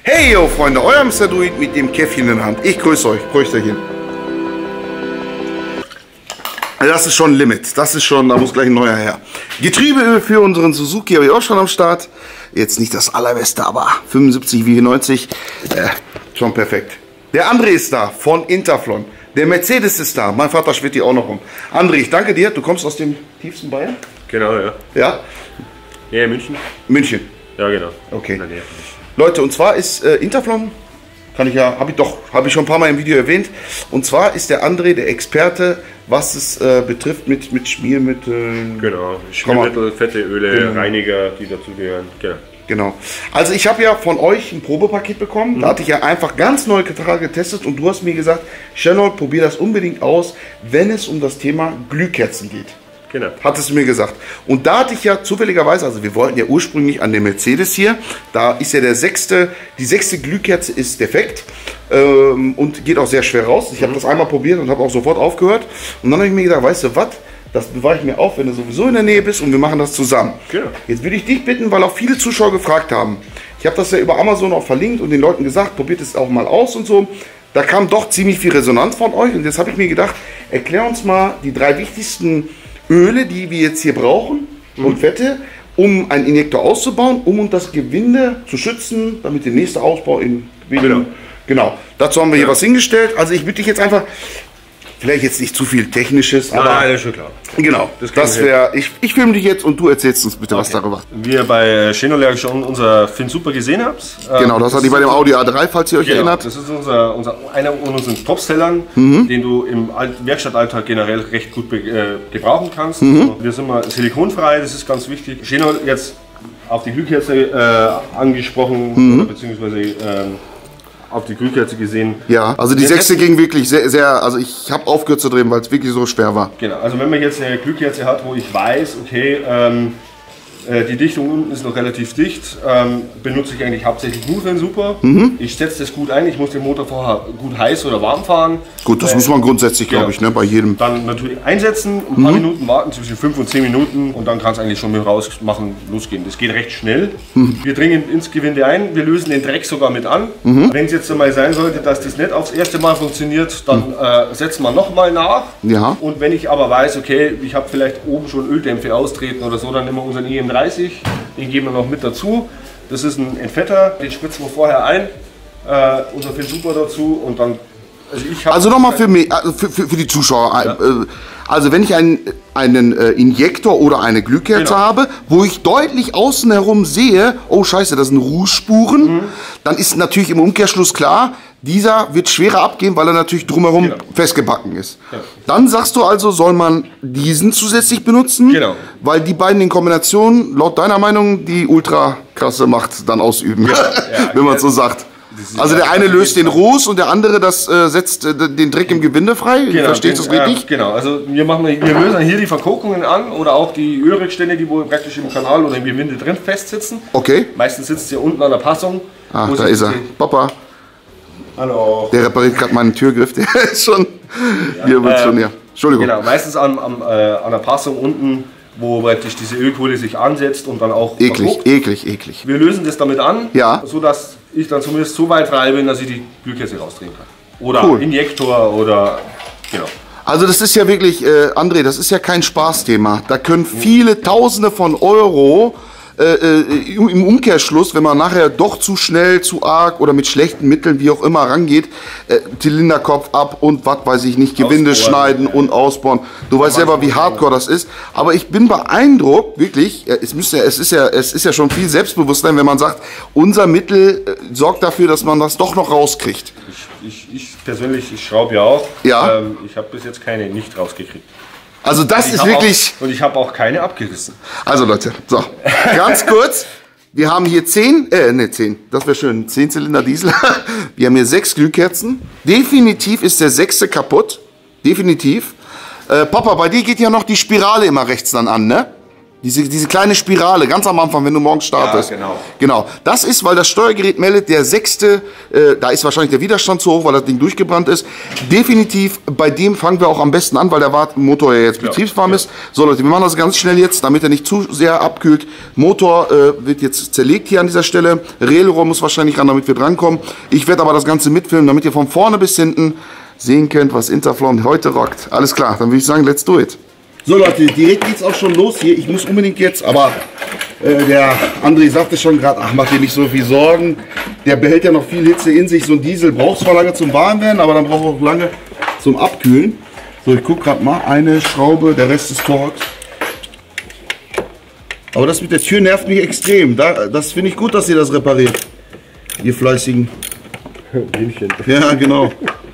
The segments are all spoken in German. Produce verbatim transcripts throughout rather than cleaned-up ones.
Hey yo Freunde, euer Mister Druid mit dem Käffchen in der Hand. Ich grüße euch, Pröchterchen. Das ist schon ein Limit, das ist schon, da muss gleich ein neuer her. Getriebeöl für unseren Suzuki habe ich auch schon am Start. Jetzt nicht das allerbeste, aber fünfundsiebzig wie neunzig, äh, schon perfekt. Der André ist da von Interflon. Der Mercedes ist da, mein Vater schwirrt hier auch noch rum. André, ich danke dir, du kommst aus dem tiefsten Bayern? Genau, ja. Ja? Ja, München. München. Ja, genau. Okay. Leute, und zwar ist äh, Interflon, kann ich ja, habe ich doch, habe ich schon ein paar Mal im Video erwähnt. Und zwar ist der André der Experte, was es äh, betrifft mit, mit Schmiermitteln. Genau, Schmiermittel, fette Öle, genau. Reiniger, die dazugehören. Genau. Genau. Also ich habe ja von euch ein Probepaket bekommen. Mhm. Da hatte ich ja einfach ganz neue Gitarre getestet und du hast mir gesagt, Channel, probier das unbedingt aus, wenn es um das Thema Glühkerzen geht. Genau. Hattest du mir gesagt. Und da hatte ich ja zufälligerweise, also wir wollten ja ursprünglich an den Mercedes hier, da ist ja der sechste, die sechste Glühkerze ist defekt ähm, und geht auch sehr schwer raus. Ich mhm. habe das einmal probiert und habe auch sofort aufgehört. Und dann habe ich mir gedacht, weißt du was, das bewahre ich mir auf, wenn du sowieso in der Nähe bist und wir machen das zusammen. Genau. Jetzt würde ich dich bitten, weil auch viele Zuschauer gefragt haben. Ich habe das ja über Amazon auch verlinkt und den Leuten gesagt, probiert es auch mal aus und so. Da kam doch ziemlich viel Resonanz von euch und jetzt habe ich mir gedacht, erklär uns mal die drei wichtigsten Öle, die wir jetzt hier brauchen mhm. und Fette, um einen Injektor auszubauen, um das Gewinde zu schützen, damit der nächste Ausbau in genau. genau. Dazu haben wir ja. hier was hingestellt. Also ich bitte dich jetzt einfach, vielleicht jetzt nicht zu viel Technisches, aber nein, das ist schon klar. Genau, das, das wäre, ich, ich filme dich jetzt und du erzählst uns bitte okay. was darüber. Wie ihr bei Chenolerg schon unser Fin Super gesehen habt. Genau, das, das hatte ich bei dem Audi A drei, falls ihr euch genau, erinnert. Das ist unser, unser, einer von unseren Topsellern, mhm. den du im Werkstattalltag generell recht gut be, äh, gebrauchen kannst. Mhm. Wir sind mal silikonfrei, das ist ganz wichtig. Cheno jetzt auf die Glühkerze äh, angesprochen, mhm. oder beziehungsweise ähm, auf die Glühkerze gesehen. Ja, also die sechste ging wirklich sehr, sehr, also ich habe aufgehört zu drehen, weil es wirklich so schwer war. Genau, also wenn man jetzt eine Glühkerze hat, wo ich weiß, okay, ähm, äh, die Dichtung unten ist noch relativ dicht, ähm, benutze ich eigentlich hauptsächlich nur für den Super. Mhm. Ich setze das gut ein, ich muss den Motor vorher gut heiß oder warm fahren. Gut, das äh, muss man grundsätzlich, glaube ich, ne, bei jedem. Dann natürlich einsetzen, ein paar mhm. Minuten warten, zwischen fünf und zehn Minuten und dann kann es eigentlich schon mit rausmachen, losgehen. Das geht recht schnell. Mhm. Wir dringen ins Gewinde ein, wir lösen den Dreck sogar mit an. Mhm. Wenn es jetzt einmal sein sollte, dass das nicht aufs erste Mal funktioniert, dann mhm. äh, setzen wir nochmal nach. Ja. Und wenn ich aber weiß, okay, ich habe vielleicht oben schon Öldämpfe austreten oder so, dann nehmen wir unseren E M dreißig, den geben wir noch mit dazu. Das ist ein Entfetter, den spritzen wir vorher ein, äh, unser Fin Super dazu und dann. Also, ich also nochmal für, also für, für, für die Zuschauer. Ja. Also wenn ich einen, einen Injektor oder eine Glühkerze genau. habe, wo ich deutlich außen herum sehe, oh scheiße, das sind Rußspuren, mhm. dann ist natürlich im Umkehrschluss klar, dieser wird schwerer abgehen, weil er natürlich drumherum genau. festgebacken ist. Ja. Dann sagst du also, soll man diesen zusätzlich benutzen, genau. weil die beiden in Kombination, laut deiner Meinung, die ultra krasse Macht dann ausüben, ja. Ja. wenn man so sagt. Also der eine löst den Ruß und der andere das äh, setzt äh, den Dreck im Gewinde frei. Genau, Verstehst du das richtig? Äh, genau, also wir, machen, wir lösen hier die Verkorkungen an oder auch die Ölrückstände, die wohl praktisch im Kanal oder im Gewinde drin festsitzen. Okay. Meistens sitzt hier unten an der Passung. Ach, da ist er. Papa. Hallo. Der repariert gerade meinen Türgriff, der ist schon... Ja, hier wird äh, schon, ja. Entschuldigung. Genau, meistens an, an, äh, an der Passung unten, wo praktisch diese Ölkohle sich ansetzt und dann auch eklig, verkocht. eklig, eklig. Wir lösen das damit an, ja. sodass ich dann zumindest so weit frei bin, dass ich die Glühkerze rausdrehen kann. Oder cool. Injektor oder genau. Also das ist ja wirklich, äh, André, das ist ja kein Spaßthema. Da können viele Tausende von Euro äh, äh, im Umkehrschluss, wenn man nachher doch zu schnell, zu arg oder mit schlechten Mitteln, wie auch immer, rangeht, äh, Zylinderkopf ab und was weiß ich nicht, Gewinde ausbauen, schneiden ja. und ausbauen. Du weißt selber, wie hardcore das ist. Aber ich bin beeindruckt, wirklich, es, müsste, es, ist ja, es ist ja schon viel Selbstbewusstsein, wenn man sagt, unser Mittel äh, sorgt dafür, dass man das doch noch rauskriegt. Ich, ich, ich persönlich, ich schraube ja auch. Ja. Ähm, ich habe bis jetzt keine nicht rausgekriegt. Also das ist wirklich... Auch, und ich habe auch keine abgerissen. Also Leute, so, ganz kurz. Wir haben hier zehn, äh, ne, zehn, das wäre schön, zehn Zylinder Diesel. Wir haben hier sechs Glühkerzen. Definitiv ist der sechste kaputt. Definitiv. Äh, Papa, bei dir geht ja noch die Spirale immer rechts dann an, ne? Diese, diese kleine Spirale, ganz am Anfang, wenn du morgens startest. Ja, genau. Genau. Das ist, weil das Steuergerät meldet, der sechste, äh, da ist wahrscheinlich der Widerstand zu hoch, weil das Ding durchgebrannt ist. Definitiv, bei dem fangen wir auch am besten an, weil der Motor ja jetzt ja, betriebswarm ja. ist. So Leute, wir machen das ganz schnell jetzt, damit er nicht zu sehr abkühlt. Motor äh, wird jetzt zerlegt hier an dieser Stelle. Railrohr muss wahrscheinlich ran, damit wir drankommen. Ich werde aber das Ganze mitfilmen, damit ihr von vorne bis hinten sehen könnt, was Interflon heute rockt. Alles klar, dann würde ich sagen, let's do it. So Leute, direkt geht's auch schon los hier. Ich muss unbedingt jetzt, aber äh, der André sagte schon gerade, ach, mach dir nicht so viel Sorgen. Der behält ja noch viel Hitze in sich. So ein Diesel braucht zwar lange zum Warmwerden, aber dann braucht er auch lange zum Abkühlen. So, ich gucke gerade mal. Eine Schraube, der Rest ist Torx. Aber das mit der Tür nervt mich extrem. Da, das finde ich gut, dass ihr das repariert. Ihr fleißigen Bienchen. Ja, genau.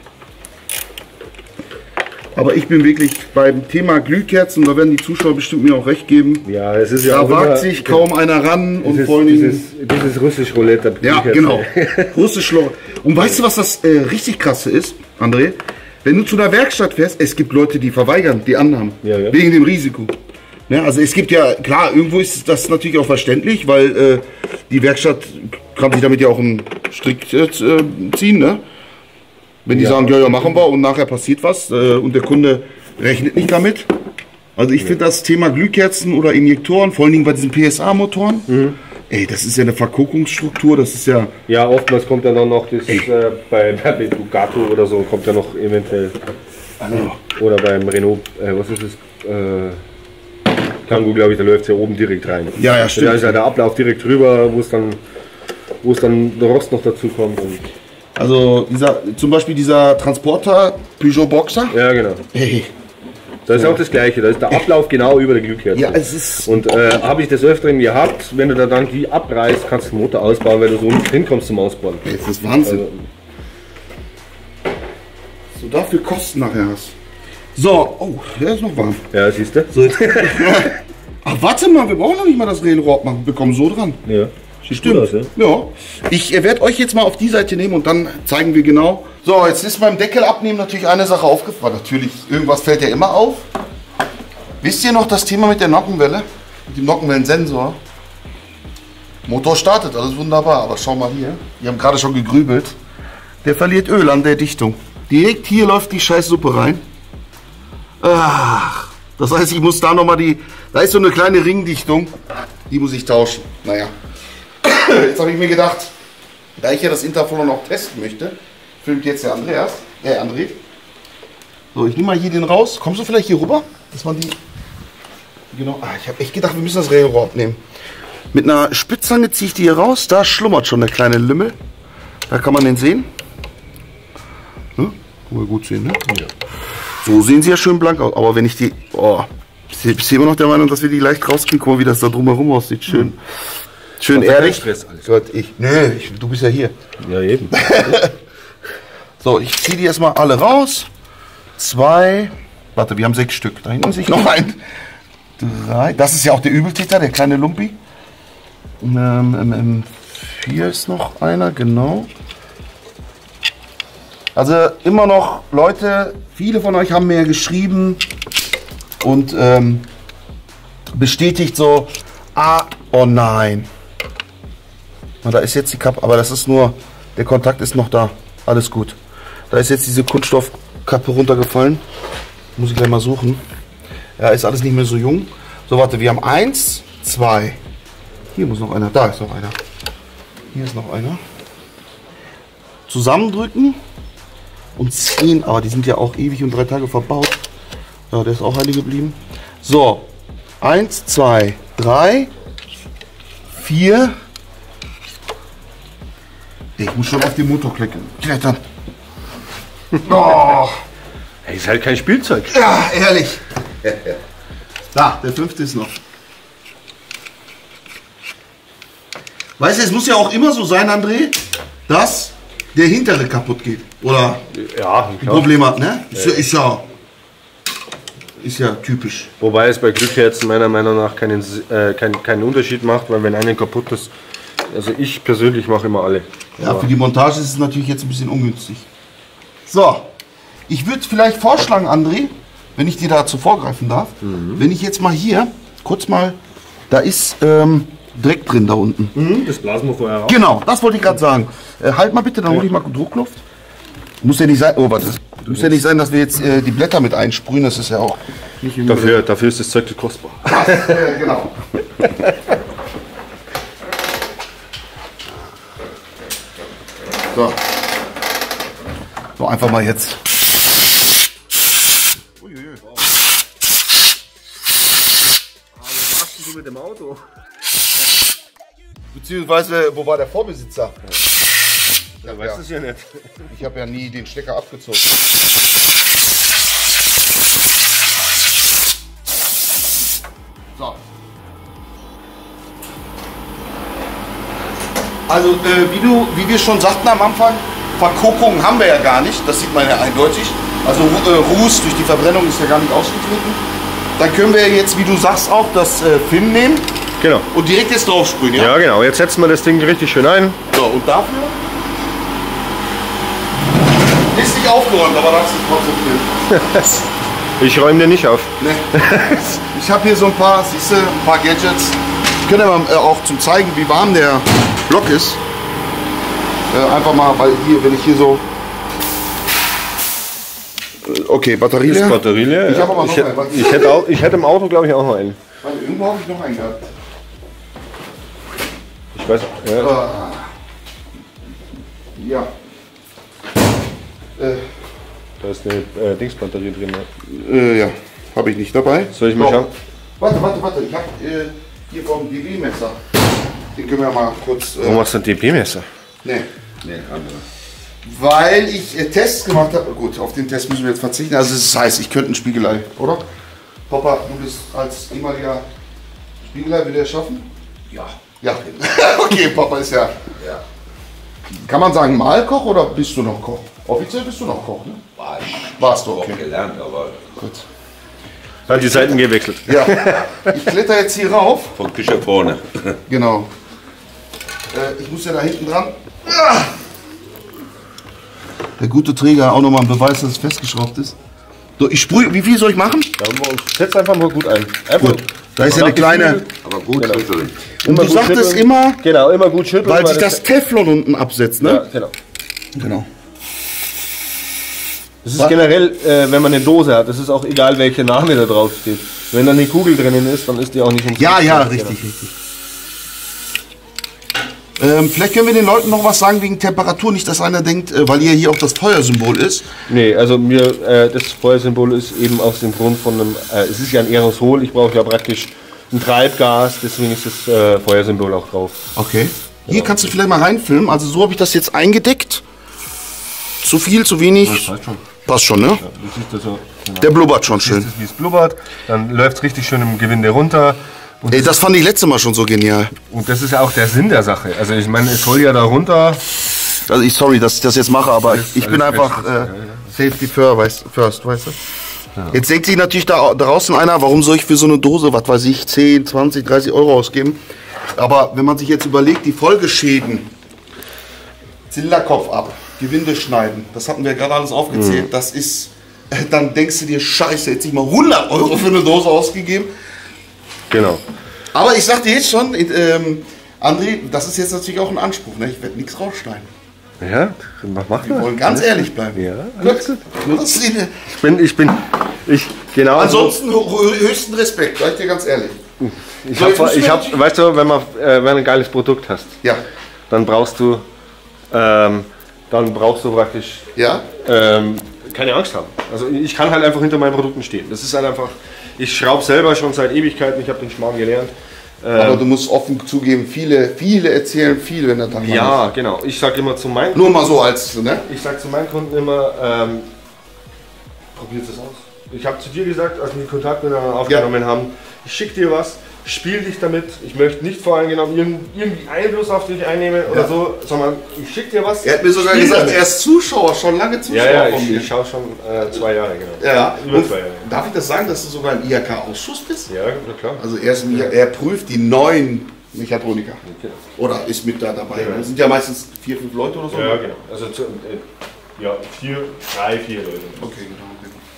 Aber ich bin wirklich beim Thema Glühkerzen, da werden die Zuschauer bestimmt mir auch recht geben. Ja, es ist ja da auch wagt immer, sich kaum einer ran und dieses, vor allem dieses, dieses russisch Roulette. Ja, genau. Russisch Roulette. Und weißt du, was das äh, richtig krasse ist, André? Wenn du zu einer Werkstatt fährst, es gibt Leute, die verweigern die Annahmen ja, ja. wegen dem Risiko. Ja, also es gibt ja, klar, irgendwo ist das natürlich auch verständlich, weil äh, die Werkstatt kann sich damit ja auch einen Strick äh, ziehen, ne? Wenn die ja, sagen, ja, ja, machen wir und nachher passiert was äh, und der Kunde rechnet nicht damit. Also ich ja. finde das Thema Glühkerzen oder Injektoren, vor allen Dingen bei diesen P S A-Motoren, mhm. ey, das ist ja eine Verguckungsstruktur, das ist ja... Ja, oftmals kommt ja dann noch das, äh, bei, bei Ducato oder so, kommt ja noch eventuell, also. oder beim Renault, äh, was ist das, äh, Kangoo, glaube ich, da läuft es ja oben direkt rein. Ja, ja, stimmt. Da ist ja der Ablauf direkt drüber, wo es dann, wo es dann der Rost noch dazu kommt. Und also dieser, zum Beispiel dieser Transporter Peugeot Boxer. Ja, genau. Hey. Da ist auch das Gleiche, da ist der Ablauf genau über der Glühkerze. Ja, es ist. Und äh, habe ich das öfteren gehabt, wenn du da dann die abreißt, kannst du den Motor ausbauen, weil du so nicht hinkommst zum Ausbauen. Das ist Wahnsinn. Also, so dafür Kosten nachher hast. So, oh, der ist noch warm. Ja, siehst du? So, ach, warte mal, wir brauchen noch nicht mal das Railrohr machen. Wir kommen so dran. Ja. Stimmt. Aus, ja? Ja. Ich äh, werde euch jetzt mal auf die Seite nehmen und dann zeigen wir genau. So, jetzt ist beim Deckel abnehmen natürlich eine Sache aufgefallen. Natürlich, irgendwas fällt ja immer auf. Wisst ihr noch das Thema mit der Nockenwelle? Mit dem Nockenwellensensor? Motor startet, alles wunderbar. Aber schau mal hier. Wir haben gerade schon gegrübelt. Der verliert Öl an der Dichtung. Direkt hier läuft die scheiß Suppe rein. Ach, das heißt, ich muss da nochmal die... Da ist so eine kleine Ringdichtung. Die muss ich tauschen. Naja. Jetzt habe ich mir gedacht, da ich ja das Interflon noch testen möchte, filmt jetzt der Andreas, äh André. So, ich nehme mal hier den raus. Kommst du vielleicht hier rüber? Das waren die. Genau. Ah, ich habe echt gedacht, wir müssen das Railrohr abnehmen. Mit einer Spitzhacke ziehe ich die hier raus. Da schlummert schon der kleine Lümmel. Da kann man den sehen. Ne? Kann man gut sehen, ne? Ja. So sehen sie ja schön blank aus. Aber wenn ich die. Oh, bist du immer noch der Meinung, dass wir die leicht rauskriegen? Guck mal, wie das da drumherum aussieht. Schön. Mhm. Schön ehrlich. Stress alles. Gott, ich, nö, ich, du bist ja hier. Ja, eben. So, ich ziehe die erstmal alle raus. Zwei. Warte, wir haben sechs Stück. Da hinten sehe ich noch ein. Drei. Das ist ja auch der Übeltäter, der kleine Lumpi. Ähm, ähm, ähm, vier ist noch einer, genau. Also immer noch, Leute, viele von euch haben mir geschrieben und ähm, bestätigt so, ah, oh nein. Und da ist jetzt die Kappe, aber das ist nur, der Kontakt ist noch da. Alles gut. Da ist jetzt diese Kunststoffkappe runtergefallen. Muss ich gleich mal suchen. Ja, ist alles nicht mehr so jung. So, warte, wir haben eins, zwei. Hier muss noch einer. Da ist noch einer. Hier ist noch einer. Zusammendrücken und ziehen. Aber die sind ja auch ewig und drei Tage verbaut. Ja, der ist auch heilig geblieben. So, eins, zwei, drei, vier. Ich muss schon auf den Motor klicken. Klettern. Oh. Hey, ist halt kein Spielzeug. Ja, ehrlich. Da, der fünfte ist noch. Weißt du, es muss ja auch immer so sein, André, dass der hintere kaputt geht. Oder ja, ein Problem hat, ne? Ist ja, ist ja, ist ja typisch. Wobei es bei Glühkerzen meiner Meinung nach keinen, äh, keinen, keinen Unterschied macht, weil wenn eine kaputt ist, also ich persönlich mache immer alle. Ja, für die Montage ist es natürlich jetzt ein bisschen ungünstig. So, ich würde vielleicht vorschlagen, André, wenn ich dir dazu vorgreifen darf, mhm. wenn ich jetzt mal hier kurz mal Da ist ähm, Dreck drin da unten. Mhm, das blasen wir vorher raus. Genau, das wollte ich gerade sagen. Äh, halt mal bitte, dann hole ich mal Druckluft. Muss ja nicht sein, oh, warte. Muss ja nicht sein, dass wir jetzt äh, die Blätter mit einsprühen, das ist ja auch nicht Dafür, dafür ist das Zeug zu kostbar. Das, äh, genau. So. So, einfach mal jetzt. Uiuiui. Aber was machst du mit dem Auto? Beziehungsweise, wo war der Vorbesitzer? Ja, weiß das ja nicht. Ich habe ja nie den Stecker abgezogen. So. Also, äh, wie, du, wie wir schon sagten am Anfang, Verkokung haben wir ja gar nicht. Das sieht man ja eindeutig. Also äh, Ruß durch die Verbrennung ist ja gar nicht ausgetreten. Dann können wir jetzt, wie du sagst, auch das äh, Film nehmen. Genau. Und direkt jetzt drauf sprühen, ja? Ja, genau. Jetzt setzen wir das Ding richtig schön ein. So, und dafür ist nicht aufgeräumt, aber das ist trotzdem viel. Ich räume den nicht auf. Nee. Ich habe hier so ein paar, siehst du, ein paar Gadgets. Ich könnte mal äh, auch zum zeigen, wie warm der Block ist. Äh, einfach mal, weil hier, wenn ich hier so... Äh, okay, Batterie leer. Ist Batterie leer? Ich Ja. habe aber noch ich, hätte, einen. ich, hätte auch, ich hätte im Auto, glaube ich, auch noch einen. Warte, irgendwo habe ich noch einen gehabt. Ich weiß. Ja. Ah. Ja. Äh, Da ist eine äh, Dingsbatterie drin. Ja. äh, ja, habe ich nicht dabei. Soll ich mal Doch. schauen? Warte, warte, warte. Ich habe äh, hier vom D B-Messer. Den können wir mal kurz... Äh, Warum hast du ein D P-Messer? nee. Nee, andere. Weil ich äh, Tests gemacht habe. Gut, auf den Test müssen wir jetzt verzichten. Also das heißt, ich könnte ein Spiegelei, oder? Papa, du bist als ehemaliger Spiegelei, will der schaffen? Ja. Ja. Okay, Papa ist ja... Ja. Kann man sagen Malkoch oder bist du noch Koch? Offiziell bist du noch Koch, ne? War ich Warst du, auch okay. gelernt, aber Gut. Hat die Seiten gewechselt. Ja. Ich kletter jetzt hier rauf. von Küche vorne. Genau. Äh, ich muss ja da hinten dran. Ah! Der gute Träger, auch nochmal ein Beweis, dass es festgeschraubt ist. So, ich sprühe, wie viel soll ich machen? Setz einfach mal gut ein. Einfach Gut. Da ist ja eine kleine. Aber gut Genau. schütteln. Und du gut sagtest schütteln. immer, Genau, immer gut schütteln. weil sich das Teflon unten absetzt, Ja, ne? genau. Genau. Das ist generell, äh, wenn man eine Dose hat, das ist auch egal, welcher Name da drauf steht. Wenn da eine Kugel drinnen ist, dann ist die auch nicht umsonst. Ja, ja, Genau. richtig, richtig. Ähm, vielleicht können wir den Leuten noch was sagen wegen Temperatur, nicht, dass einer denkt, äh, weil ihr hier auch das Feuersymbol ist. Nee, also mir, äh, das Feuersymbol ist eben aus dem Grund von einem, äh, es ist ja ein Aerosol, ich brauche ja praktisch ein Treibgas, deswegen ist das äh, Feuersymbol auch drauf. Okay. Hier kannst du vielleicht mal reinfilmen. Also so habe ich das jetzt eingedeckt. Zu viel, zu wenig. passt schon. Passt schon, ne? Ja, du siehst das so, genau. Der blubbert schon schön. Wie es blubbert, dann läuft es richtig schön im Gewinde runter. Und, Ey, das fand ich letztes Mal schon so genial. und das ist ja auch der Sinn der Sache. Also ich meine, es soll ja da runter. Also ich sorry, dass ich das jetzt mache, aber ich, ich bin alles einfach bestens, äh, ja, ja. Safety first, weißt, first, weißt du? Jetzt denkt sich natürlich da draußen einer, warum soll ich für so eine Dose, was weiß ich, zehn, zwanzig, dreißig Euro ausgeben? Aber wenn man sich jetzt überlegt, die Folgeschäden, Zylinderkopf ab, Gewinde schneiden, das hatten wir gerade alles aufgezählt, Mhm. das ist, äh, dann denkst du dir, scheiße, jetzt nicht mal hundert Euro für eine Dose ausgegeben. Genau. Aber ich sag dir jetzt schon, ähm, André, das ist jetzt natürlich auch ein Anspruch, ne? Ich werde nichts rausschneiden. Ja, mach, mach Wir wollen ganz ehrlich bleiben. Ja, Gut. Nur das ist die- Ich bin, ich bin, ich, genau. Ansonsten hö- höchsten Respekt, sag ich dir ganz ehrlich. ich so, jetzt hab, müssen ich wir hab, weißt du, wenn man, äh, wenn du ein geiles Produkt hast, Ja. dann brauchst du, ähm, dann brauchst du praktisch Ja? ähm, keine Angst haben. Also ich kann halt einfach hinter meinen Produkten stehen. Das ist halt einfach, ich schraube selber schon seit Ewigkeiten, ich habe den Schmarrn gelernt. Aber du musst offen zugeben, viele, viele erzählen viel, wenn der Tag lang Ja, genau. Ich sage immer zu meinen ist. Nur mal so als, ne? Ich sage zu meinen Kunden immer, ähm, probiert es aus. Ich habe zu dir gesagt, als wir Kontakt miteinander aufgenommen haben, ich schicke dir was, spiel dich damit. Ich möchte nicht voreingenommen irgendwie Einfluss auf dich einnehmen oder Ja. so, sondern ich schicke dir was. Er hat mir sogar spiel gesagt, damit. er ist Zuschauer, schon lange Zuschauer Ja, ja, von ich, mir. ich schaue schon äh, zwei Jahre, genau. Ja, Über und zwei Jahre. darf ich das sagen, dass du sogar im I H K-Ausschuss bist? Ja, na klar. Also er, ist, im I H K er prüft die neuen Mechatroniker. Genau. Oder ist mit da dabei. Ja. Das sind ja meistens vier, fünf Leute oder so. Ja, genau. Also zu, äh, ja, vier, drei, vier Leute. Okay, genau. genau.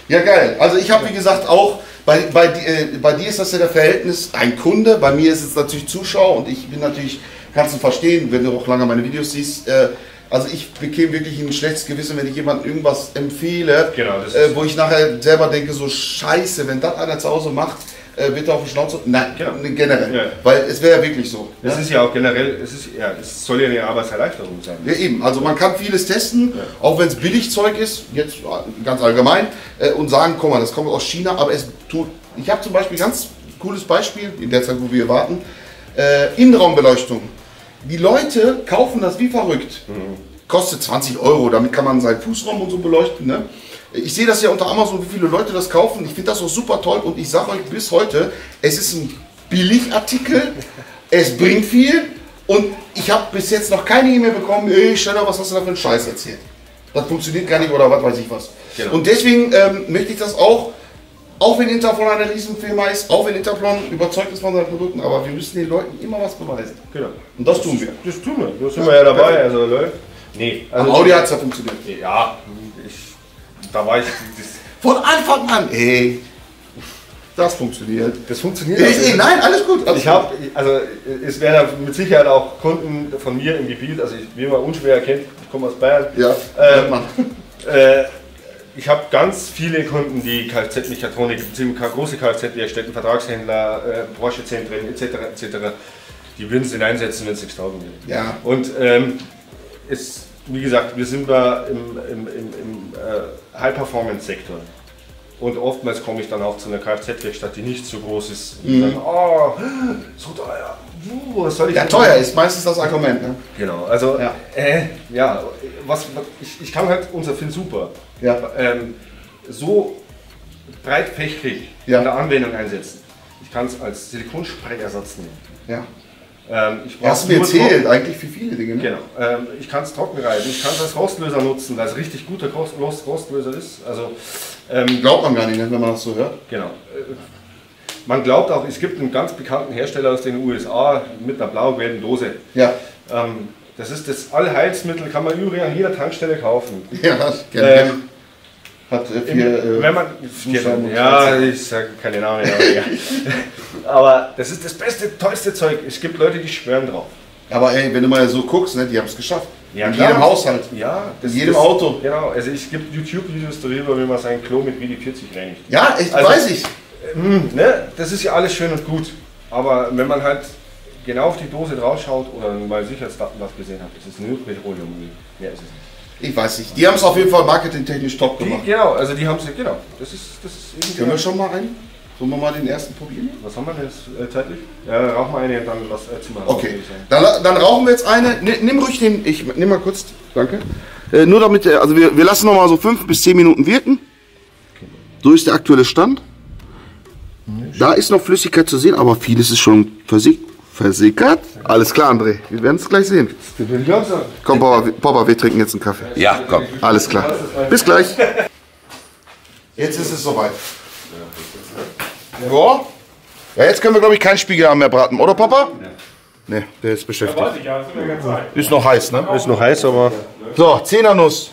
Ja, geil. Also ich habe, wie gesagt, auch, bei, bei, äh, bei dir ist das ja der Verhältnis ein Kunde, bei mir ist es natürlich Zuschauer und ich bin natürlich, kannst du verstehen, wenn du auch lange meine Videos siehst, äh, also ich bekäme wirklich ein schlechtes Gewissen, wenn ich jemandem irgendwas empfehle, genau, das äh, wo ich nachher selber denke, so scheiße, wenn das einer zu Hause macht, äh, wird er auf die Schnauze. Nein, genau. generell. Ja. Weil es wäre ja wirklich so. Das ja? ist ja auch generell, es, ist, ja, es soll ja eine Arbeitserleichterung sein. Ja, eben. Also man kann vieles testen, ja. auch wenn es Billigzeug ist, jetzt ganz allgemein, äh, und sagen, guck mal, das kommt aus China, aber es tut. Ich habe zum Beispiel ein ganz cooles Beispiel, in der Zeit, wo wir warten, äh, Innenraumbeleuchtung. Die Leute kaufen das wie verrückt. Mhm. Kostet zwanzig Euro, damit kann man seinen Fußraum und so beleuchten. Ne? Ich sehe das ja unter Amazon, wie viele Leute das kaufen. Ich finde das auch super toll und ich sage euch bis heute, es ist ein Billigartikel, es bringt viel und ich habe bis jetzt noch keine E-Mail bekommen, ey Steller, was hast du da für einen Scheiß erzählt? Das funktioniert gar nicht oder was weiß ich was. Genau. Und deswegen ähm, möchte ich das auch, auch wenn Interplan eine Riesenfirma ist, auch wenn Interplan überzeugt ist von seinen Produkten, aber wir müssen den Leuten immer was beweisen. Genau. Und das tun wir. Das tun wir. Da sind wir ja dabei. Also, Leute. Nee. Also Am Audi hat es ja funktioniert. Ja, ich, da war ich. Das von Anfang an, ey. Das funktioniert. Das funktioniert. Also, ey, nein, alles gut. Alles ich habe, also es werden mit Sicherheit auch Kunden von mir im Gebiet, also ich, wie man unschwer erkennt, ich komme aus Bayern. Ja. Ähm, äh, Ich habe ganz viele Kunden, die Kfz-Mechatronik, beziehungsweise große Kfz-Werkstätten, Vertragshändler, äh, Porsche-Zentren et cetera et cetera, die würden es nicht einsetzen, wenn es nichts taugen würde. Ja. Und ähm, es, wie gesagt, wir sind da im, im, im, im äh, High-Performance-Sektor. Und oftmals komme ich dann auch zu einer Kfz-Werkstatt, die nicht so groß ist. Und mhm. dann, oh, so teuer. Uh, was soll ich ja, teuer ist meistens das Argument. Ne? Genau, also ja, äh, ja was, was ich, ich kann halt unser Film super. Ja. Ähm, so breitfächrig ja. in der Anwendung einsetzen. Ich kann es als Silikonsprayersatz nehmen. Ja. Ähm, ich Hast du mir erzählt, eigentlich für viele Dinge. Ne? Genau. Ähm, ich kann es trocken reiben, ich kann es als Rostlöser nutzen, weil es richtig guter Rost, Rost, Rostlöser ist. Also, ähm, glaubt man gar nicht, wenn man das so hört. Genau. Man glaubt auch, es gibt einen ganz bekannten Hersteller aus den U S A mit einer blau-gelben Dose. Ja. Ähm, das ist das Allheilsmittel, kann man übrigens an jeder Tankstelle kaufen. Ja, gerne. Ähm, Hat äh, vier, im, wenn man, äh, ja, ich sage keine Namen, aber, ja. aber das ist das beste, tollste Zeug. Es gibt Leute, die schwören drauf. Aber ey, wenn du mal so guckst, ne, die haben es geschafft. Ja, in klar. jedem Haushalt. Ja, das in jedem das, Auto. Genau, also es gibt YouTube-Videos darüber, wie man sein Klo mit W D vierzig reinigt. Ja, ich also, weiß ich. Mh, ne, das ist ja alles schön und gut. Aber wenn man halt genau auf die Dose drauf schaut oder mal Sicherheitsdatenblatt gesehen hat, ist es nur Petroleumöl. Mehr ist es nicht. Ich weiß nicht. Die haben es auf jeden Fall marketingtechnisch top gemacht. Die, genau, also die haben es, genau. Das ist, das ist irgendwie. Können wir schon mal einen? Sollen wir mal den ersten probieren? Was haben wir denn jetzt äh, zeitlich? Ja, rauchen wir eine und dann lass äh, mal. Okay, dann, dann rauchen wir jetzt eine. N nimm ruhig den, ich nimm mal kurz, danke. Äh, nur damit, also wir, wir lassen noch mal so fünf bis zehn Minuten wirken. So ist der aktuelle Stand. Da ist noch Flüssigkeit zu sehen, aber vieles ist schon versickert. Versickert? Alles klar, André. Wir werden es gleich sehen. Komm, Papa, Papa, wir trinken jetzt einen Kaffee. Ja, komm. Alles klar. Bis gleich. Jetzt ist es soweit. Ja. Ja, jetzt können wir, glaube ich, keinen Spiegelei mehr braten, oder Papa? Ne, der ist beschäftigt. Ist noch heiß, ne? Ist noch heiß, aber... So, Zehnernuss.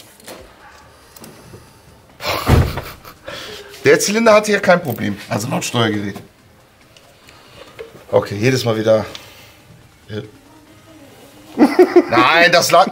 Der Zylinder hat hier kein Problem. Also laut Steuergerät. Okay, jedes Mal wieder. Ja. Nein, das lag.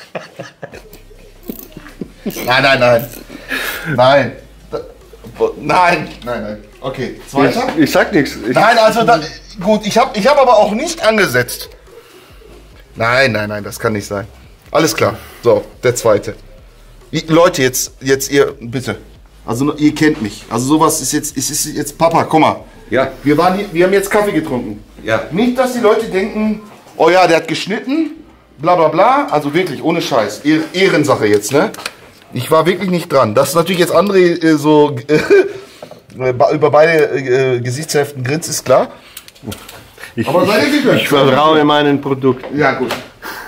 Nein, nein, nein. Nein. Nein, nein, nein. Okay, zweiter. Ich, ich sag nichts. Nein, also da, gut, ich habe ich hab aber auch nicht angesetzt. Nein, nein, nein, das kann nicht sein. Alles klar. So, der zweite. Leute, jetzt, jetzt ihr, bitte. Also ihr kennt mich. Also sowas ist jetzt, ist, ist jetzt Papa, komm mal. Ja. Wir, waren hier, wir haben jetzt Kaffee getrunken. Ja. Nicht, dass die Leute denken, oh ja, der hat geschnitten, bla bla bla. Also wirklich, ohne Scheiß. Ehr Ehrensache jetzt, ne? Ich war wirklich nicht dran. Dass natürlich jetzt André äh, so äh, über beide äh, Gesichtshälften grinst, ist klar. Ich, Aber seid ihr sicher? Ich vertraue meinen Produkten. Ja, gut.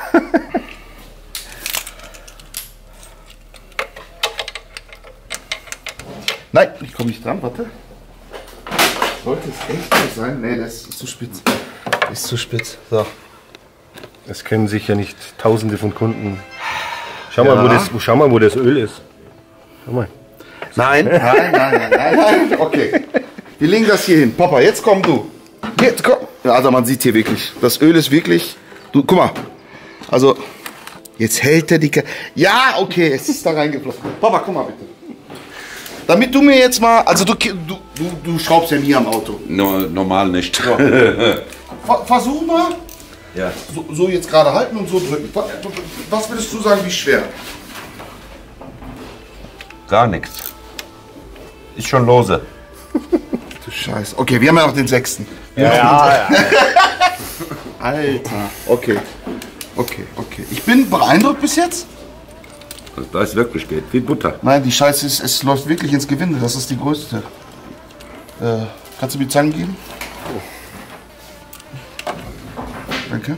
Nein, ich komme nicht dran, warte. Sollte es echt so sein? Nee, das ist zu spitz. Das ist zu spitz. So. Das kennen sicher nicht tausende von Kunden. Schau, Ja. mal, wo das, schau mal, wo das Öl ist. Schau mal. Nein, nein, nein, nein, nein, nein. Okay. Wir legen das hier hin. Papa, jetzt komm du. Jetzt komm. Also man sieht hier wirklich, das Öl ist wirklich. Du, guck mal. Also, jetzt hält er die. Ka ja, okay, es ist da reingeflossen. Papa, guck mal bitte. Damit du mir jetzt mal. Also, du, du, du, du schraubst ja nie am Auto. No, normal nicht. So. Ver versuch mal. Ja. So, so jetzt gerade halten und so drücken. Was würdest du sagen, wie schwer? Gar nichts. Ist schon lose. Du Scheiße. Okay, wir haben ja noch den sechsten. Ja, ja, ja. Alter. Okay. Okay, okay. Ich bin beeindruckt bis jetzt. Also, da ist wirklich geht. Wie Butter. Nein, die Scheiße ist, es läuft wirklich ins Gewinde. Das ist die größte. Äh, kannst du mir die Zange geben? Danke.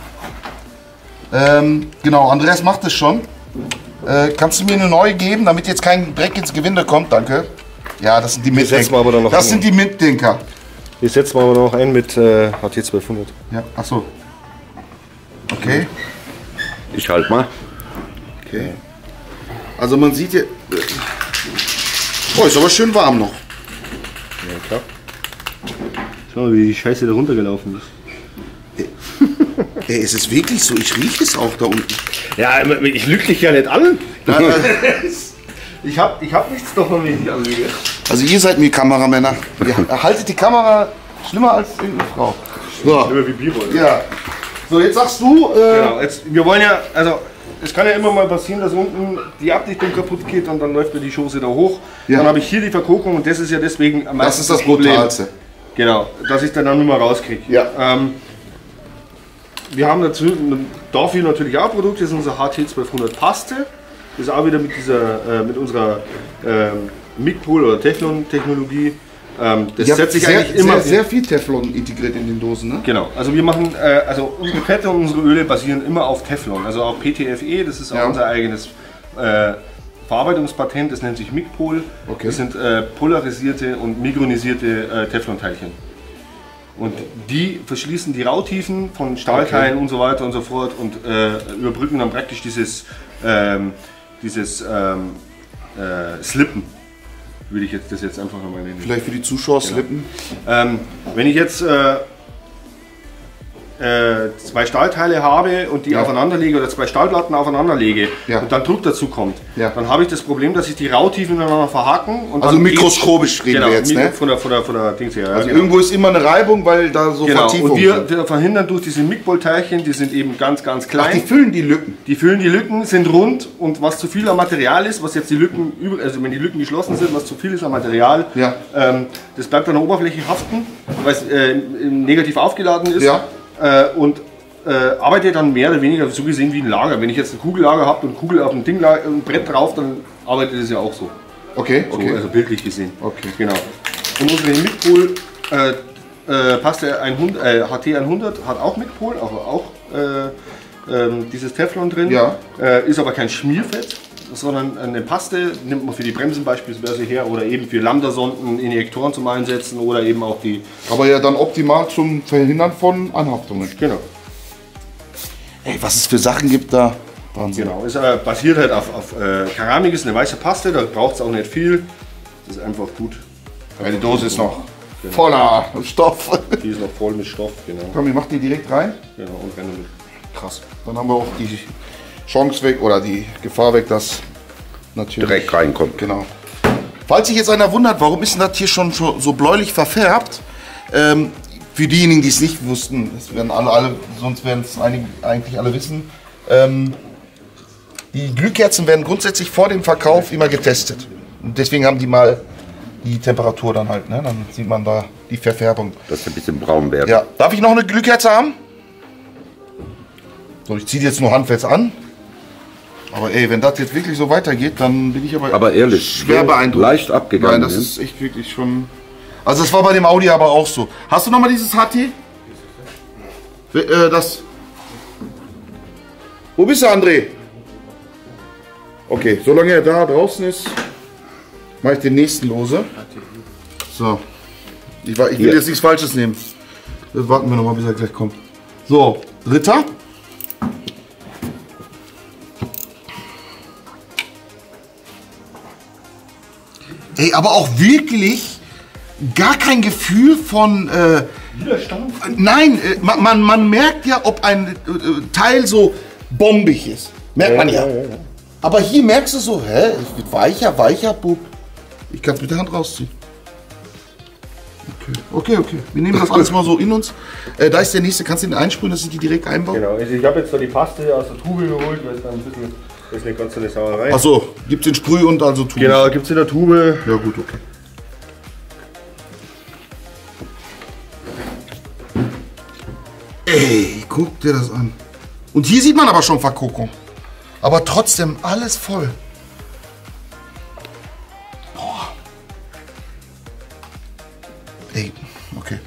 Ähm, genau, Andreas macht es schon. Äh, kannst du mir eine neue geben, damit jetzt kein Dreck ins Gewinde kommt? Danke. Ja, das sind die setzen wir aber dann noch Das einen. sind die Mitdenker. Jetzt setzen wir aber noch einen mit äh, H T zwölfhundert. Ja, ach so. Okay. Ich halt mal. Okay. Also man sieht hier. Oh, ist aber schön warm noch. Ja, klar. Schau mal, wie die Scheiße da runtergelaufen ist. Ey, ist es wirklich so? Ich rieche es auch da unten. Ja, ich lüge dich ja nicht an. Ich hab, ich hab nichts davon, wenn ich dich anlüge. Also ihr seid mir Kameramänner. Ihr haltet die Kamera schlimmer als irgendeine Frau. So. Immer wie Bierwolle. Ja. So, jetzt sagst du. Äh, Genau, jetzt, wir wollen ja, also es kann ja immer mal passieren, dass unten die Abdichtung kaputt geht und dann läuft mir die Schoße da hoch. Ja. Dann habe ich hier die Verkokung und das ist ja deswegen am das meisten ist das Brutalste. Genau, dass ich dann, dann nicht mehr rauskriege. Ja. Ähm, wir haben dazu, dafür natürlich auch Produkte, das ist unser H T zwölfhundert Paste. Das ist auch wieder mit, dieser, äh, mit unserer ähm, Micpol oder Teflon-Technologie. Ähm, das Ihr setzt habt sich sehr, eigentlich immer. sehr, sehr viel Teflon integriert in den Dosen, ne? Genau, also wir machen, äh, also unsere Fette und unsere Öle basieren immer auf Teflon, also auf P T F E, das ist auch Ja. unser eigenes äh, Verarbeitungspatent, das nennt sich Micpol. Okay. Das sind äh, polarisierte und mikronisierte äh, Teflon-Teilchen. Und die verschließen die Rautiefen von Stahlteilen Okay. und so weiter und so fort und äh, überbrücken dann praktisch dieses, ähm, dieses ähm, äh, Slippen, würde ich jetzt das jetzt einfach nochmal nennen. Vielleicht für die Zuschauer slippen. Ähm, wenn ich jetzt äh, äh, zwei Stahlteile habe und die Ja. aufeinander lege oder zwei Stahlplatten aufeinander lege Ja. und dann Druck dazu kommt, Ja. dann habe ich das Problem, dass sich die Rautiefen miteinander verhaken. Und Also dann mikroskopisch reden genau, wir jetzt, mikro- ne? Von der, von der, von der Dings her. ja, Also genau. irgendwo ist immer eine Reibung, weil da so Genau, Vertiefungen und wir, sind. wir verhindern durch diese Micpol-Teilchen, die sind eben ganz, ganz klein. Ach, die füllen die Lücken. Die füllen die Lücken, sind rund und was zu viel am Material ist, was jetzt die Lücken, über, also wenn die Lücken geschlossen sind, was zu viel ist am Material, Ja. ähm, das bleibt an der Oberfläche haften, weil es äh, negativ aufgeladen ist Ja. äh, und äh, arbeitet dann mehr oder weniger so gesehen wie ein Lager. Wenn ich jetzt ein Kugellager habe und Kugel auf ein, Ding, ein Brett drauf, dann arbeitet es ja auch so, Okay, so okay. also bildlich gesehen. Okay. Genau. Und unsere Micpol äh, äh, Paste hundert, äh, H T hundert hat auch Micpol, aber auch äh, ähm, dieses Teflon drin. Ja. Äh, ist aber kein Schmierfett, sondern eine Paste, nimmt man für die Bremsen beispielsweise her oder eben für Lambda-Sonden, Injektoren zum Einsetzen oder eben auch die. Aber ja dann optimal zum Verhindern von Anhaftungen. Genau. Ey, was es für Sachen gibt da. Wahnsinn. Genau. Es äh, basiert halt auf, auf äh, Keramik, ist eine weiße Paste, da braucht es auch nicht viel. Das ist einfach gut. Ja, die Dose ist noch voller Stoff. Die ist noch voll mit Stoff, genau. Komm, ich mach die direkt rein. genau und rennen. Krass. Dann haben wir auch die Chance weg oder die Gefahr weg, dass natürlich Direkt reinkommt. Genau. Falls sich jetzt einer wundert, warum ist denn das hier schon so so bläulich verfärbt? Ähm, für diejenigen, die es nicht wussten, das werden alle, alle sonst werden es einige, eigentlich alle wissen. Ähm, die Glühkerzen werden grundsätzlich vor dem Verkauf immer getestet. Und deswegen haben die mal die Temperatur dann halt, ne? Dann sieht man da die Verfärbung. Dass er ein bisschen braun wird. Ja. Darf ich noch eine Glühkerze haben? So, ich ziehe jetzt nur handfest an. Aber ey, wenn das jetzt wirklich so weitergeht, dann bin ich aber, Aber ehrlich, schwer so beeindruckt. leicht abgegangen, Nein, das ne? ist echt wirklich schon. Also das war bei dem Audi aber auch so. Hast du noch mal dieses H T? Äh, das. Wo bist du, André? Okay, solange er da draußen ist, mache ich den nächsten lose. So. Ich, wa- ich will Hier. jetzt nichts Falsches nehmen. Das warten wir noch mal, bis er gleich kommt. So, dritter. Ey, aber auch wirklich gar kein Gefühl von... Äh, Widerstand? Nein, äh, man, man, man merkt ja, ob ein äh, Teil so bombig ist. Merkt man ja. Ja, ja, ja. Aber hier merkst du so, hä, es wird weicher, weicher, bub. Ich kann es mit der Hand rausziehen. Okay, okay, okay. Wir nehmen das alles mal so in uns. Äh, da ist der nächste, kannst du den einsprühen, dass ich die direkt einbaue? Genau, also ich habe jetzt da die Paste aus der Tube geholt, weil es dann ein bisschen, das ist nicht ganz so eine Sauerei. Achso, gibt's den Sprüh und also Tube. Genau, gibt es in der Tube. Ja gut, okay. Ey, guck dir das an. Und hier sieht man aber schon Verkokung. Aber trotzdem alles voll. Boah. Ey, okay.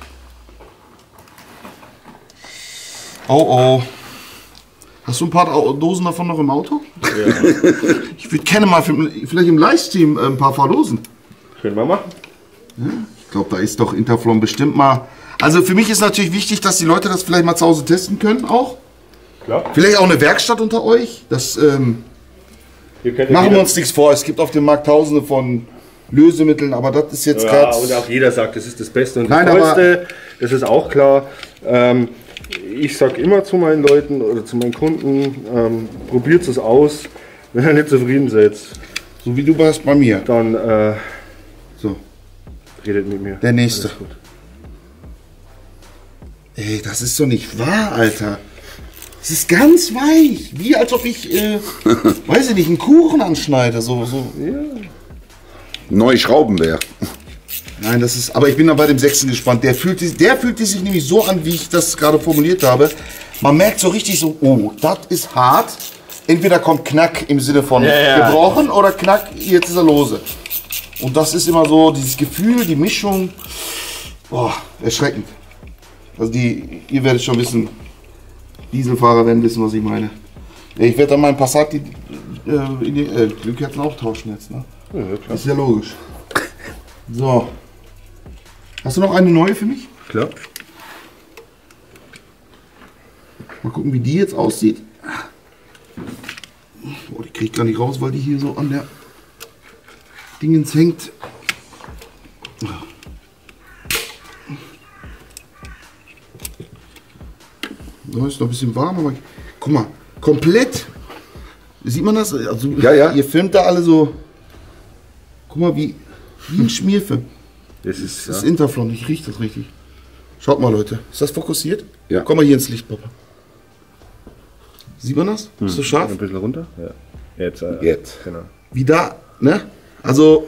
Oh oh. Hast du ein paar Dosen davon noch im Auto? Ja. Ich würde gerne mal für, vielleicht im Livestream ein paar verlosen. Können wir machen. Ja, ich glaube, da ist doch Interflon bestimmt mal... Also für mich ist natürlich wichtig, dass die Leute das vielleicht mal zu Hause testen können auch. Klar. Vielleicht auch eine Werkstatt unter euch. Das ähm, Ihr könnt machen jeder, wir uns nichts vor. Es gibt auf dem Markt tausende von Lösemitteln, aber das ist jetzt ja, gerade... und auch jeder sagt, das ist das Beste und Nein, das aber- Tollste. Das ist auch klar. Ähm, ich sage immer zu meinen Leuten oder zu meinen Kunden, ähm, probiert es aus. Wenn ihr nicht zufrieden seid, So wie du warst bei mir. dann äh, So, redet mit mir. der nächste. Alles gut. Ey, das ist doch nicht wahr, Alter. Es ist ganz weich. Wie als ob ich, äh, weiß ich nicht, einen Kuchen anschneide. So, so. Neu Schraubenwehr. Nein, das ist. Aber ich bin dann bei dem sechsten gespannt. Der fühlt, der fühlt sich nämlich so an, wie ich das gerade formuliert habe. Man merkt so richtig so, oh, das ist hart. Entweder kommt Knack im Sinne von Ja, ja. gebrochen oder Knack, jetzt ist er lose. Und das ist immer so, dieses Gefühl, die Mischung. Boah, erschreckend. Also die, ihr werdet schon wissen, Dieselfahrer werden wissen, was ich meine. Ja, ich werde dann meinen Passat die, äh, in die äh, Glühkerzen auch tauschen jetzt, ne? Ja, klar. Ist ja logisch. So. Hast du noch eine neue für mich? klar. Mal gucken, wie die jetzt aussieht. Oh, die kriege ich gar nicht raus, weil die hier so an der Dingens hängt. Da ist noch ein bisschen warm, aber guck mal, komplett. Sieht man das? Also, Ja, ja. Ihr filmt da alle so. Guck mal, wie, wie ein Schmierfilm. Das ist, Das ist ja. Interflon, ich rieche das richtig. Schaut mal, Leute. Ist das fokussiert? Ja. Komm mal hier ins Licht, Papa. Sieht man das? Ist das scharf? Ein bisschen runter? Ja. Jetzt. Äh, Jetzt. Genau. Wie da, ne? Also.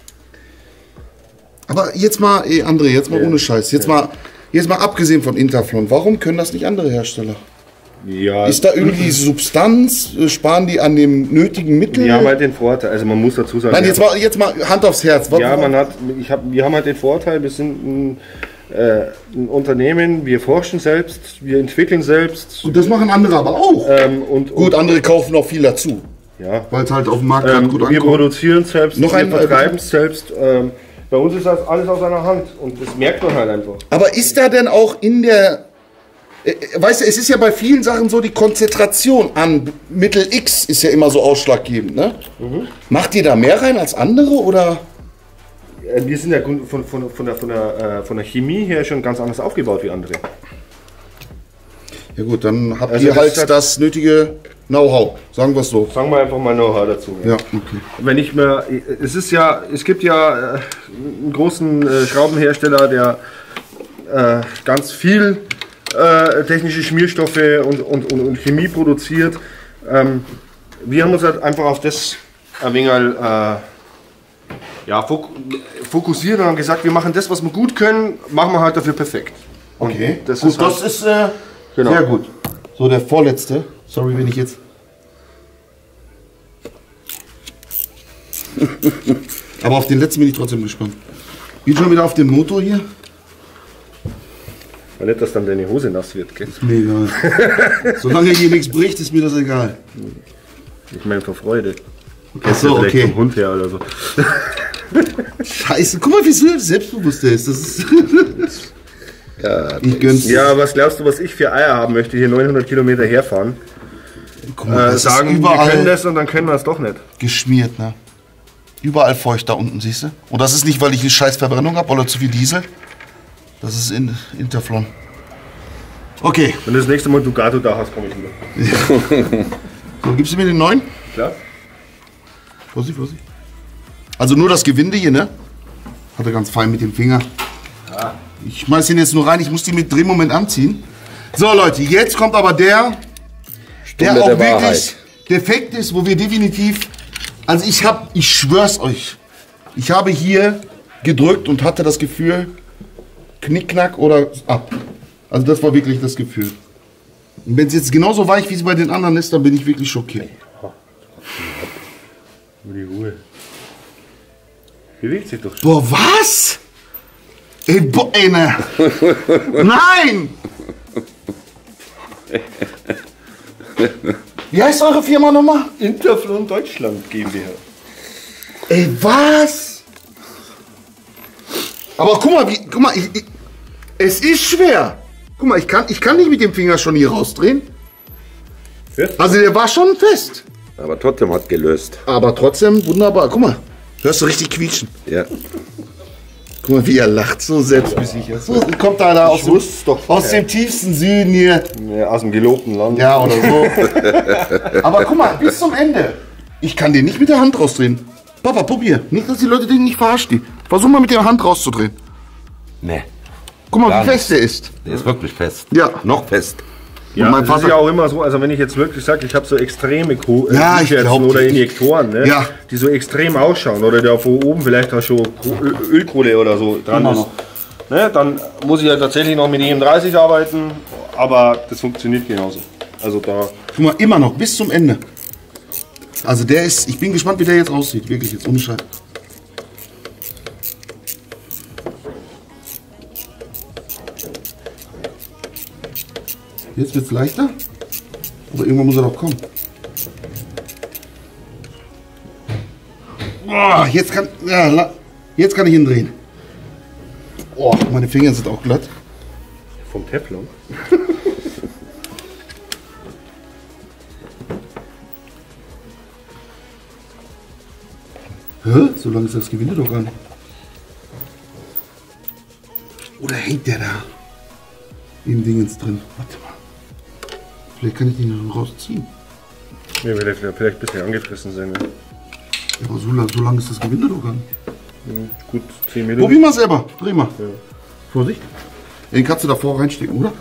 Aber jetzt mal, ey, André, jetzt mal Ja. ohne Scheiß. Jetzt mal, jetzt mal abgesehen von Interflon. Warum können das nicht andere Hersteller? Ja, Ist da irgendwie Substanz? Äh, Sparen die an dem nötigen Mittel? wir haben halt den Vorteil, also man muss dazu sagen, Nein, jetzt mal, jetzt mal Hand aufs Herz. Was- ja, man hat, ich hab, wir haben halt den Vorteil, wir sind ein, äh, ein Unternehmen, wir forschen selbst, wir entwickeln selbst. Und das machen andere aber auch. Ähm, und, Gut, andere kaufen auch viel dazu. ja. Weil es halt auf dem Markt gerade Ähm, gut wir ankommt. produzieren selbst, Noch wir ein- vertreiben es selbst. Ähm, bei uns ist das alles aus einer Hand und das merkt man halt einfach. Aber ist da denn auch in der, äh, weißt du, es ist ja bei vielen Sachen so, die Konzentration an Mittel X ist ja immer so ausschlaggebend, ne? Macht ihr da mehr rein als andere oder? Äh, Wir sind ja von, von, von, von, der, von, der, äh, von der Chemie her schon ganz anders aufgebaut wie andere. Ja gut, dann habt Also ihr das halt ist halt- das nötige Know-how, sagen wir es so. Sagen wir einfach mal Know-how dazu. Ja, okay. Wenn ich mir, es ist ja, es gibt ja äh, einen großen äh, Schraubenhersteller, der äh, ganz viel äh, technische Schmierstoffe und, und, und, und Chemie produziert. Ähm, wir haben uns halt einfach auf das ein wenig äh, ja, fok fokussiert und haben gesagt, wir machen das, was wir gut können, machen wir halt dafür perfekt. Und Okay, das gut, ist halt, das ist äh, Genau. sehr gut. So, der vorletzte. Sorry, wenn ich jetzt... Aber auf den letzten bin ich trotzdem gespannt. Bin schon wieder auf dem Motor hier. nicht, dass dann deine Hose nass wird. Gell? Mir egal. Solange hier nichts bricht, ist mir das egal. Ich meine vor Freude. Ach so, Vielleicht okay. vom Hund her oder so. Scheiße, guck mal, wie selbstbewusst der ist. Das ist Ja, ich gönn's. Ja, was glaubst du, was ich für Eier haben möchte, hier neunhundert Kilometer herfahren? Guck mal, Äh, das sagen, ist wir können überall das und dann können wir es doch nicht. geschmiert, ne? Überall feucht da unten, siehst du? Und das ist nicht, weil ich eine scheiß Verbrennung habe oder zu viel Diesel. Das ist in Interflon. Okay. Wenn du das nächste Mal Ducato da hast, komme ich wieder. So, gibst du mir den neuen? Klar. Vorsicht, Vorsicht. Also nur das Gewinde hier, ne? Hat er ganz fein mit dem Finger. Ja. Ich schmeiß den jetzt nur rein, ich muss die mit Drehmoment anziehen. So Leute, jetzt kommt aber der, der auch der wirklich Wahrheit. defekt ist, wo wir definitiv, also ich habe, ich schwör's euch, ich habe hier gedrückt und hatte das Gefühl, knickknack oder ab. Also das war wirklich das Gefühl. Und wenn es jetzt genauso weich wie es bei den anderen ist, dann bin ich wirklich schockiert. Nur die Ruhe. Bewegt sich doch schon. Boah, was? Ey, bo ey, ne. Nein! Wie heißt eure Firma nochmal? Interflon Deutschland GmbH. Ey, was? Aber guck mal, wie, guck mal, ich, ich, es ist schwer. Guck mal, ich kann, ich kann nicht mit dem Finger schon hier rausdrehen. Fest? Also der war schon fest. Aber trotzdem hat gelöst. Aber trotzdem wunderbar. Guck mal, hörst du richtig quietschen. Ja. Guck mal, wie er lacht, so selbstbesichert. So kommt da, da aus, dem, doch aus dem tiefsten Süden hier. Ja, aus dem gelobten Land. Ja, oder so. Aber guck mal, bis zum Ende. Ich kann den nicht mit der Hand rausdrehen. Papa, probier. Nicht, dass die Leute denken, ich verarsche die. Versuch mal mit der Hand rauszudrehen. Nee, Guck mal, Gar wie fest der ist. der ist wirklich fest. Ja. Noch fest. Ja, Und mein das ist Vater- ja auch immer so, also wenn ich jetzt wirklich sage, ich habe so extreme Ko äh, Ja, ich Blutherzen glaub oder dir. Injektoren, ne, Ja. die so extrem ausschauen oder da von oben vielleicht auch schon Ko- Ö- Ölkohle oder so dran Immer ist, noch. ne, dann muss ich ja tatsächlich noch mit E M dreißig arbeiten, aber das funktioniert genauso. Also da, Guck mal, immer noch, bis zum Ende. Also der ist, ich bin gespannt, wie der jetzt aussieht. Wirklich, jetzt ohne Scheiß. Jetzt wird's leichter. Aber irgendwann muss er doch kommen. Boah, jetzt kann, ja, la- jetzt kann ich ihn drehen. Oh, meine Finger sind auch glatt. vom Teflon. Hä? So lange ist das Gewinde doch gar nicht. Oder hängt der da im Dingens drin? Warte mal. Vielleicht kann ich den noch rausziehen. Ja, vielleicht, vielleicht ein bisschen angefressen sein. Ne? Ja, aber so lang, so lang ist das Gewinde doch gar nicht. Gut, zehn Minuten. Probier mal selber. Dreh mal. Vorsicht. Den kannst du davor reinstecken, oder?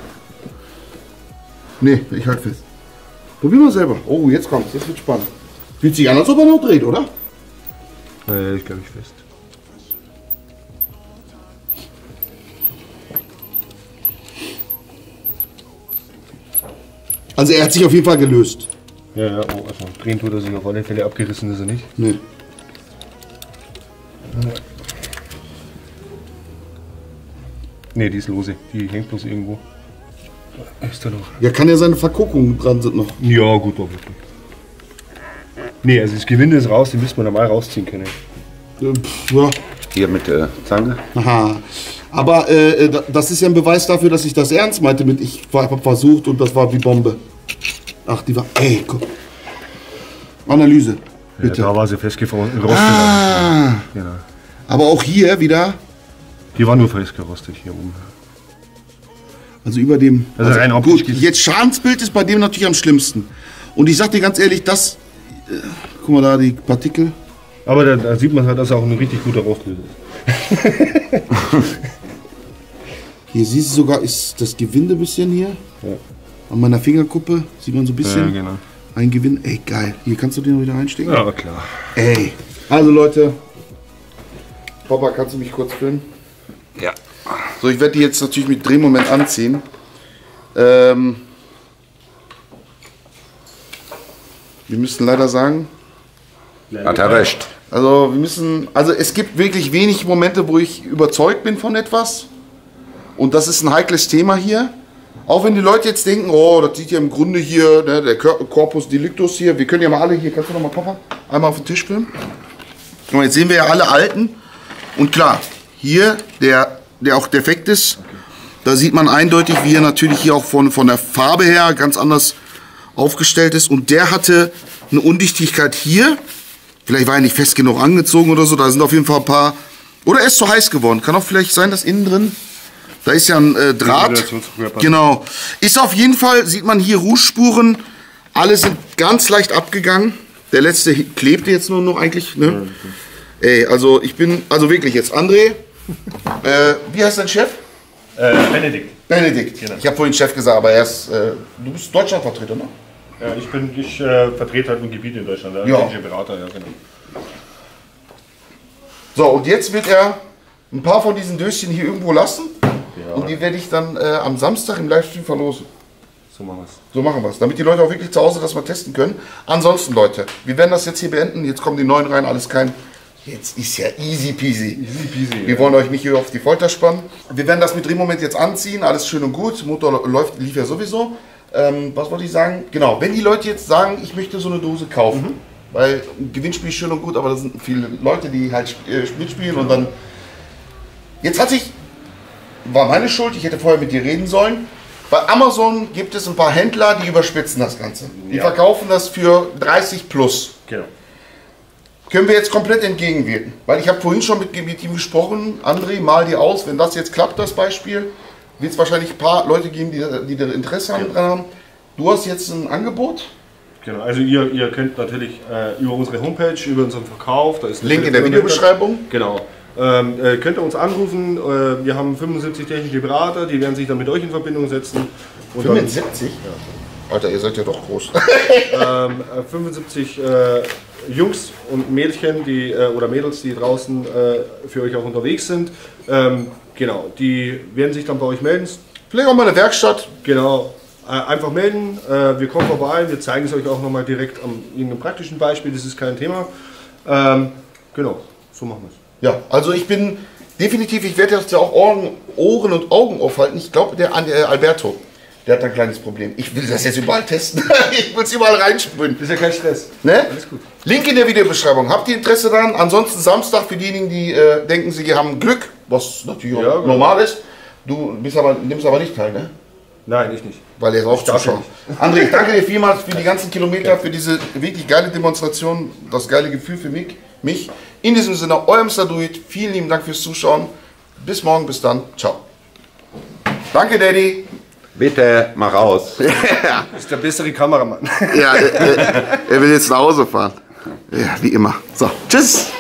Nee, ich halte fest. Probier mal selber. Oh, jetzt kommt's. Jetzt wird spannend. Fühlt sich an, als ob er noch dreht, oder? Äh, ich glaube ich fest. Also er hat sich auf jeden Fall gelöst. Ja, ja, oh, also drehen tut er sich auf alle Fälle, abgerissen ist er nicht. Nee. Ne, die ist lose, die hängt bloß irgendwo. Ist da noch? Ja, kann ja seine Verguckungen dran sind noch. Ja, gut, doch. Ne, also das Gewinde ist raus, den müsste man normal rausziehen können. Äh, pff, ja. Hier mit der Zange. Aha. Aber äh, da- das ist ja ein Beweis dafür, dass ich das ernst meinte mit ich habe versucht und das war wie Bombe. Ach, die war. Ey, guck. Analyse. Bitte. Ja, da war sie festgefroren. gerostet. Ah. Genau. Aber auch hier wieder, Die war nur festgerostet hier oben. also über dem. Also rein optisch gut, geht's- jetzt Schadensbild ist bei dem natürlich am schlimmsten. Und ich sag dir ganz ehrlich, das. Äh, guck mal da, die Partikel. Aber da, da sieht man halt, dass er auch ein richtig guter Rostlöser ist. Hier siehst du sogar, ist das Gewinde ein bisschen hier. Ja. An meiner Fingerkuppe sieht man so ein bisschen. genau. Ein Gewinde. Ey, geil. Hier kannst du den noch wieder reinstecken. Ja, klar. Ey. Also Leute. Papa, kannst du mich kurz filmen? Ja. So, ich werde die jetzt natürlich mit Drehmoment anziehen. Ähm, wir müssen leider sagen, Hat er recht. also wir müssen, also es gibt wirklich wenig Momente, wo ich überzeugt bin von etwas. Und das ist ein heikles Thema hier. Auch wenn die Leute jetzt denken, oh, das sieht ja im Grunde hier, ne, der Cor- Corpus Delictus hier, wir können ja mal alle hier, kannst du noch mal, Papa, einmal auf den Tisch filmen? Guck mal, jetzt sehen wir ja alle Alten. Und klar, hier, der, der auch defekt ist, da sieht man eindeutig, wie er natürlich hier auch von, von der Farbe her ganz anders aufgestellt ist. Und der hatte eine Undichtigkeit hier, Vielleicht war er nicht fest genug angezogen oder so. Da sind auf jeden Fall ein paar... Oder er ist zu heiß geworden. Kann auch vielleicht sein, dass innen drin... Da ist ja ein äh, Draht. Genau. Ist auf jeden Fall, sieht man hier Rußspuren. Alle sind ganz leicht abgegangen. Der letzte klebte jetzt nur noch eigentlich. Ne? Ey, also ich bin... Also wirklich jetzt. André, äh, wie heißt dein Chef? Äh, Benedikt. Benedikt. Genau. Ich habe vorhin Chef gesagt, aber er ist... Äh, du bist Deutschlandvertreter, ne? Ja, ich bin, ich äh, vertrete halt ein Gebiet in Deutschland, der ja. Berater, ja, genau. So, und jetzt wird er ein paar von diesen Döschen hier irgendwo lassen. Ja. Und die werde ich dann äh, am Samstag im Livestream verlosen. So machen wir es. So machen wir es, damit die Leute auch wirklich zu Hause das mal testen können. Ansonsten, Leute, wir werden das jetzt hier beenden. Jetzt kommen die neuen rein, alles kein... Jetzt ist ja easy peasy. Easy peasy. Wir ja. wollen euch nicht hier auf die Folter spannen. Wir werden das mit Drehmoment jetzt anziehen, alles schön und gut. Motor läuft, lief ja sowieso. Ähm, was wollte ich sagen? Genau, wenn die Leute jetzt sagen, ich möchte so eine Dose kaufen, mhm. weil ein Gewinnspiel ist schön und gut, aber da sind viele Leute, die halt äh, mitspielen genau. und dann... Jetzt hatte ich... War meine Schuld, ich hätte vorher mit dir reden sollen. Bei Amazon gibt es ein paar Händler, die überspitzen das Ganze. Die ja. verkaufen das für dreißig plus. Genau. Können wir jetzt komplett entgegenwirken. Weil ich habe vorhin schon mit, mit ihm gesprochen, André, mal dir aus, wenn das jetzt klappt, das Beispiel, wird es wahrscheinlich ein paar Leute geben, die, die da Interesse genau. dran haben. Du hast jetzt ein Angebot. Genau, also ihr, ihr könnt natürlich äh, über unsere Homepage, über unseren Verkauf, da ist Link in der Videobeschreibung. Genau. Ähm, äh, könnt ihr uns anrufen, äh, wir haben fünfundsiebzig technische Berater, die werden sich dann mit euch in Verbindung setzen. Und fünfundsiebzig? Dann, ja. Alter, ihr seid ja doch groß. ähm, äh, fünfundsiebzig äh, Jungs und Mädchen, die, äh, oder Mädels, die draußen äh, für euch auch unterwegs sind. Ähm, genau, die werden sich dann bei euch melden. Vielleicht auch mal eine Werkstatt. Genau, äh, einfach melden, äh, wir kommen vorbei, wir zeigen es euch auch nochmal direkt an irgendeinem praktischen Beispiel, das ist kein Thema. Ähm, genau, so machen wir es. Ja, also ich bin definitiv, ich werde jetzt ja auch Ohren, Ohren und Augen aufhalten. Ich glaube, der, der Alberto, der hat ein kleines Problem. Ich will das jetzt überall testen. Ich will es überall reinsprühen. Ist ja kein Stress. Ne? Alles gut. Link in der Videobeschreibung. Habt ihr Interesse daran? Ansonsten Samstag für diejenigen, die äh, denken, sie haben Glück, was natürlich auch ja, normal ist. Du bist aber, nimmst aber nicht teil, ne? Nein, ich nicht. Weil er ist auch Zuschauer. André, ich danke dir vielmals für die ganzen Kilometer, für diese wirklich geile Demonstration, das geile Gefühl für mich. mich. In diesem Sinne, euer Mister Duit. Vielen lieben Dank fürs Zuschauen. Bis morgen, bis dann. Ciao. Danke, Daddy. Bitte, mach aus. Ja. Das ist der bessere Kameramann. Ja, er, er will jetzt nach Hause fahren. Ja, wie immer. So, tschüss.